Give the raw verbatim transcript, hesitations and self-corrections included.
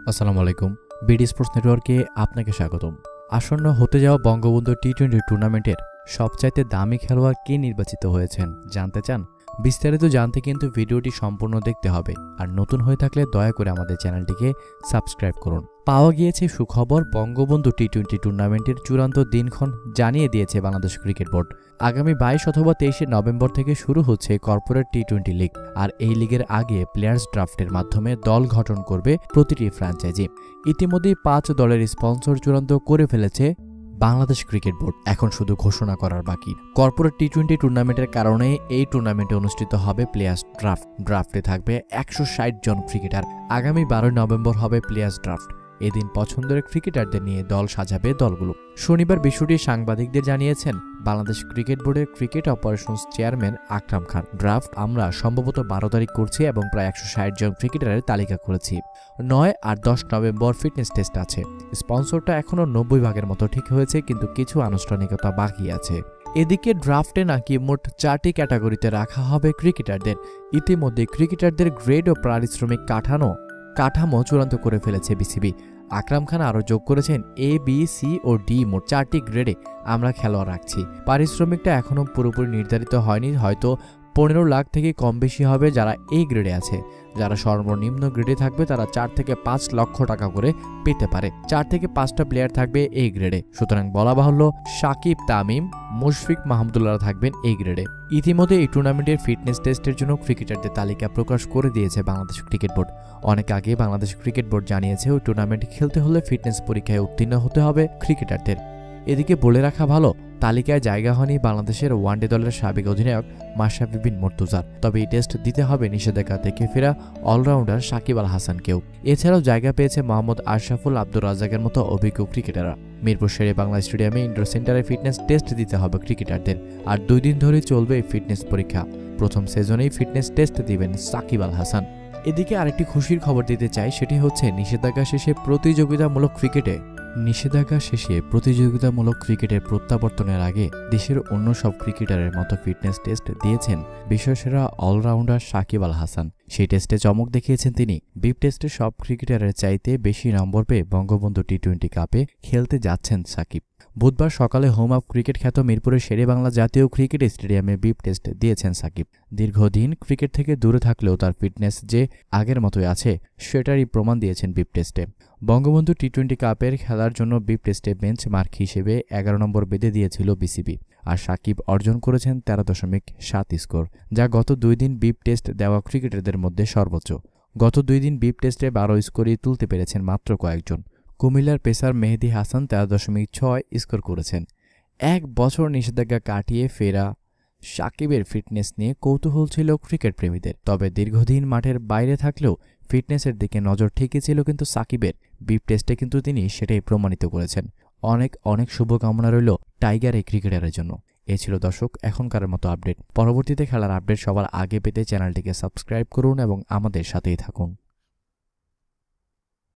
আসসালামু আলাইকুম। BD sports নেটওয়ার্কে আপনাকে স্বাগতম। আসন্ন হতে যাওয়া বঙ্গবন্ধু টি টোয়েন্টি টুর্নামেন্টের সবচাইতে দামি খেলোয়াড় কে নির্বাচিত হয়েছেন জানতে চান? বিস্তারিত জানতে কিন্তু ভিডিওটি সম্পূর্ণ দেখতে হবে, আর নতুন হয়ে থাকলে দয়া করে আমাদের চ্যানেলটিকে সাবস্ক্রাইব করুন। পাওয়া গিয়েছে সুখবর, বঙ্গবন্ধু টি টোয়েন্টি টুর্নামেন্টের চূড়ান্ত দিনক্ষণ জানিয়ে দিয়েছে বাংলাদেশ ক্রিকেট বোর্ড। আগামী বাইশ অথবা তেইশে নভেম্বর থেকে শুরু হচ্ছে কর্পোরেট টি টোয়েন্টি লিগ, আর এই লিগের আগে প্লেয়ার্স ড্রাফটের মাধ্যমে দল গঠন করবে প্রতিটি ফ্র্যাঞ্চাইজি। ইতিমধ্যেই পাঁচ দলের স্পন্সর চূড়ান্ত করে ফেলেছে বাংলাদেশ ক্রিকেট বোর্ড, এখন শুধু ঘোষণা করার বাকি। কর্পোরেট টি টোয়েন্টি টুর্নামেন্টের কারণে এই টুর্নামেন্টে অনুষ্ঠিত হবে প্লেয়ার্স ড্রাফট। ড্রাফটে থাকবে একশো ষাট জন ক্রিকেটার। আগামী বারোই নভেম্বর হবে প্লেয়ার্স ড্রাফট। এদিন পছন্দের ক্রিকেটারদের নিয়ে দল সাজাবে দলগুলো। শনিবার বিষয়টি সাংবাদিকদের জানিয়েছেন বাংলাদেশ ক্রিকেট বোর্ডের cricket operations chairman Akram Khan. Draft আমরা সম্ভবত বারো তারিখ করছি এবং প্রায় একশো ষাট জন ক্রিকেটারের তালিকা করেছি। নয় আর দশ নভেম্বর ফিটনেস টেস্ট আছে। স্পন্সরটা এখনও নব্বই ভাগের মতো ঠিক হয়েছে, কিন্তু কিছু আনুষ্ঠানিকতা বাকি আছে। এদিকে ড্রাফটে নাকি মোট চারটি ক্যাটাগরিতে রাখা হবে ক্রিকেটারদের। ইতিমধ্যে ক্রিকেটারদের গ্রেড ও পারিশ্রমিক কাঠানো কাঠামো চূড়ান্ত করে ফেলেছে বিসিবি। আকরাম খান আরও যোগ করেছেন, এ বি সি ও ডি মোট চারটি গ্রেডে আমরা খেলোয়াড় রাখছি। পারিশ্রমিকটা এখনও পুরোপুরি নির্ধারিত হয়নি, হয়তো পনেরো লাখ থেকে কম বেশি হবে যারা এই গ্রেডে আছে। যারা সর্বনিম্ন গ্রেডে থাকবে তারা চার থেকে পাঁচ লক্ষ টাকা করে পেতে পারে। চার থেকে পাঁচটা প্লেয়ার থাকবে এই গ্রেডে। সুতরাং বলা বাহুল্য, সাকিব, তামিম, মুশফিক মাহমুদুল্লাহ থাকবেন এই গ্রেডে। ইতিমধ্যে এই টুর্নামেন্টের ফিটনেস টেস্টের জন্য ক্রিকেটারদের তালিকা প্রকাশ করে দিয়েছে বাংলাদেশ ক্রিকেট বোর্ড। অনেক আগে বাংলাদেশ ক্রিকেট বোর্ড জানিয়েছে ওই টুর্নামেন্ট খেলতে হলে ফিটনেস পরীক্ষায় উত্তীর্ণ হতে হবে ক্রিকেটারদের। এদিকে বলে রাখা ভালো, তালিকায় জায়গা হয়নি বাংলাদেশের ওয়ানডে দলের সাবেক অধিনায়ক মাশরাফি বিন মুর্তজার। তবে এই টেস্ট দিতে হবে নিষেধাজ্ঞা থেকে ফেরা অলরাউন্ডার সাকিব আল হাসানকেও। এছাড়াও জায়গা পেয়েছে মোহাম্মদ আশরাফুল, আব্দুর রাজ্জাকের মতো অভিজ্ঞ ক্রিকেটাররা। মিরপুর শেরে বাংলা স্টেডিয়ামে ইনডোর সেন্টারে ফিটনেস টেস্ট দিতে হবে ক্রিকেটারদের, আর দুই দিন ধরে চলবে এই ফিটনেস পরীক্ষা। প্রথম সিজনেই ফিটনেস টেস্ট দিবেন সাকিব আল হাসান। এদিকে আরেকটি খুশির খবর দিতে চাই, সেটি হচ্ছে নিষেধাজ্ঞা শেষে প্রতিযোগিতামূলক ক্রিকেটে নিষেধাজ্ঞা শেষে প্রতিযোগিতামূলক ক্রিকেটের প্রত্যাবর্তনের আগে দেশের অন্য সব ক্রিকেটারের মতো ফিটনেস টেস্ট দিয়েছেন বিশ্বসেরা অলরাউন্ডার সাকিব আল হাসান। সেই টেস্টে চমক দেখিয়েছেন তিনি। বিপ টেস্টে সব ক্রিকেটারের চাইতে বেশি নম্বর পেয়ে বঙ্গবন্ধু টি টোয়েন্টি কাপে খেলতে যাচ্ছেন সাকিব। বুধবার সকালে হোম অফ ক্রিকেট খ্যাত মিরপুরের শেরে বাংলা জাতীয় ক্রিকেট স্টেডিয়ামে বিপ টেস্ট দিয়েছেন সাকিব। দীর্ঘদিন ক্রিকেট থেকে দূরে থাকলেও তার ফিটনেস যে আগের মতোই আছে সেটারই প্রমাণ দিয়েছেন বিপ টেস্টে। বঙ্গবন্ধু টি টোয়েন্টি কাপের খেলার জন্য বিপ টেস্টে বেঞ্চ মার্ক হিসেবে এগারো নম্বর বেঁধে দিয়েছিল বিসিবি, আর সাকিব অর্জন করেছেন তেরো দশমিক সাত স্কোর, যা গত দুই দিন বিপ টেস্ট দেওয়া ক্রিকেটারদের মধ্যে সর্বোচ্চ। গত দুই দিন বিপ টেস্টে বারো স্কোরই তুলতে পেরেছেন মাত্র কয়েকজন। কুমিল্লার পেসার মেহেদী হাসান তেরো দশমিক ছয় স্কোর করেছেন। এক বছর নিষেধাজ্ঞা কাটিয়ে ফেরা সাকিবের ফিটনেস নিয়ে কৌতূহল ছিল ক্রিকেট প্রেমীদের। তবে দীর্ঘদিন মাঠের বাইরে থাকলেও ফিটনেসের দিকে নজর ঠিকই ছিল কিন্তু সাকিবের। বিপ টেস্টে কিন্তু তিনি সেটাই প্রমাণিত করেছেন। অনেক অনেক শুভকামনা রইল টাইগার এই ক্রিকেটারের জন্য। এ ছিল দর্শক এখনকার মতো আপডেট। পরবর্তীতে খেলার আপডেট সবার আগে পেতে চ্যানেলটিকে সাবস্ক্রাইব করুন এবং আমাদের সাথেই থাকুন।